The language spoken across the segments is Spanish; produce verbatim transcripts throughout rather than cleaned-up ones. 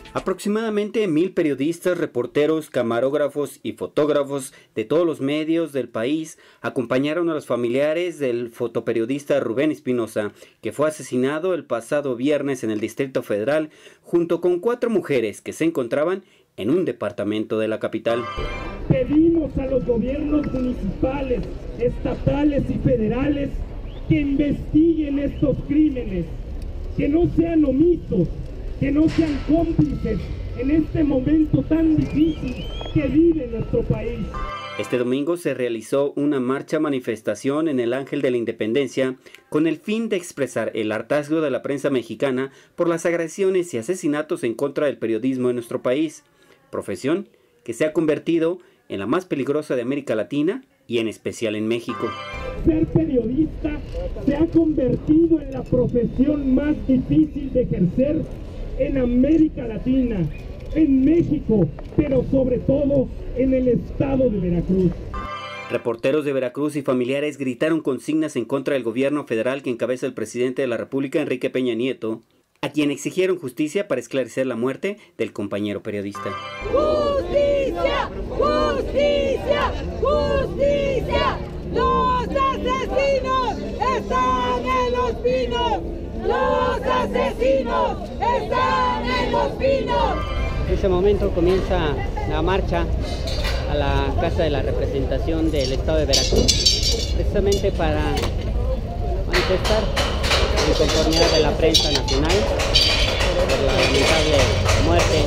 Aproximadamente mil periodistas, reporteros, camarógrafos y fotógrafos de todos los medios del país acompañaron a los familiares del fotoperiodista Rubén Espinosa, que fue asesinado el pasado viernes en el Distrito Federal, junto con cuatro mujeres que se encontraban en un departamento de la capital. Pedimos a los gobiernos municipales, estatales y federales que investiguen estos crímenes, que no sean omisos, que no sean cómplices en este momento tan difícil que vive nuestro país. Este domingo se realizó una marcha manifestación en el Ángel de la Independencia con el fin de expresar el hartazgo de la prensa mexicana por las agresiones y asesinatos en contra del periodismo en nuestro país, profesión que se ha convertido en la más peligrosa de América Latina y en especial en México. Ser periodista se ha convertido en la profesión más difícil de ejercer en América Latina, en México, pero sobre todo en el estado de Veracruz. Reporteros de Veracruz y familiares gritaron consignas en contra del gobierno federal que encabeza el presidente de la República, Enrique Peña Nieto, a quien exigieron justicia para esclarecer la muerte del compañero periodista. ¡Justicia! ¡Justicia! ¡Justicia! ¡Los asesinos están en los pinos! ¡Los asesinos están en los pinos! En ese momento comienza la marcha a la Casa de la Representación del Estado de Veracruz, precisamente para manifestar la inconformidad de la prensa nacional por la lamentable muerte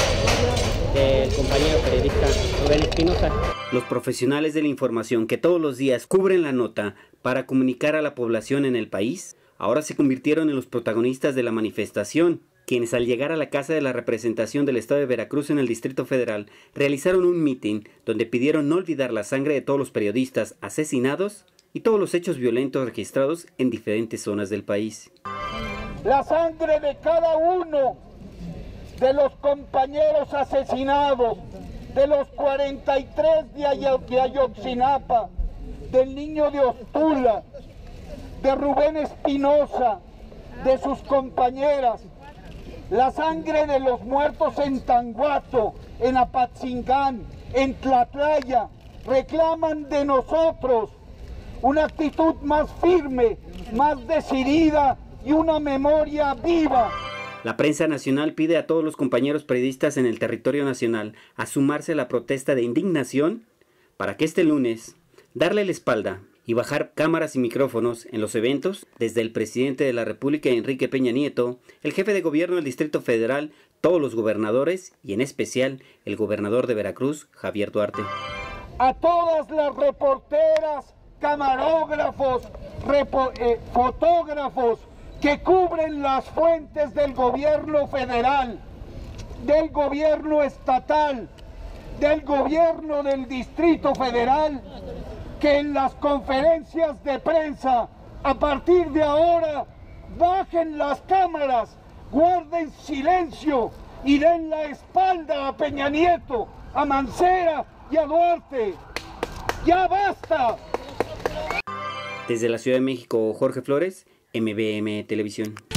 del compañero periodista Rubén Espinosa. Los profesionales de la información que todos los días cubren la nota para comunicar a la población en el país, ahora se convirtieron en los protagonistas de la manifestación, quienes al llegar a la Casa de la Representación del Estado de Veracruz en el Distrito Federal realizaron un mitin donde pidieron no olvidar la sangre de todos los periodistas asesinados y todos los hechos violentos registrados en diferentes zonas del país. La sangre de cada uno de los compañeros asesinados, de los cuarenta y tres de Ayotzinapa, del niño de Ostula, de Rubén Espinosa, de sus compañeras, la sangre de los muertos en Tanguato, en Apatzingán, en Tlatlaya, reclaman de nosotros una actitud más firme, más decidida y una memoria viva. La prensa nacional pide a todos los compañeros periodistas en el territorio nacional a sumarse a la protesta de indignación para que este lunes darle la espalda y bajar cámaras y micrófonos en los eventos desde el presidente de la República, Enrique Peña Nieto, el jefe de gobierno del Distrito Federal, todos los gobernadores y en especial el gobernador de Veracruz, Javier Duarte. A todas las reporteras, camarógrafos, repo, eh, fotógrafos que cubren las fuentes del gobierno federal, del gobierno estatal, del gobierno del Distrito Federal, que en las conferencias de prensa, a partir de ahora, bajen las cámaras, guarden silencio y den la espalda a Peña Nieto, a Mancera y a Duarte. ¡Ya basta! Desde la Ciudad de México, Jorge Flores, M B M Televisión.